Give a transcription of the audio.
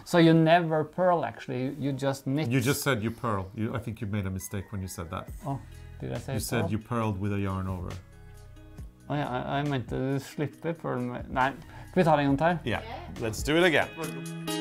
So you never purl actually, you just knit? You just said you purl. I think you made a mistake when you said that. Oh, did I say You said you purled with a yarn over. Oh ja, jeg mente du slipper purl med... Nei, skal vi ta det en gang til? Yeah, let's do it again.